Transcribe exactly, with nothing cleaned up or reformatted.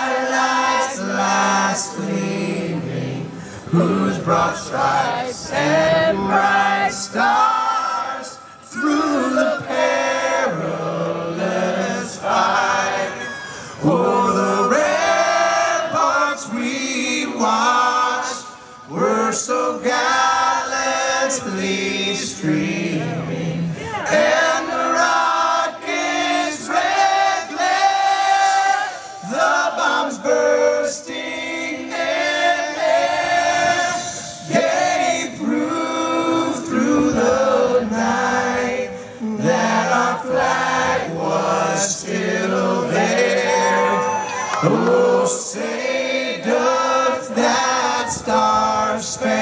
twilight's last gleaming, whose broad stripes and bright stars through the perilous fight. Oh, the ramparts we watched were so gallantly streaming, and the rockets' red glare, the bombs bursting in air, gave proof through the night that our flag was still there. Oh, say doth that star-spangled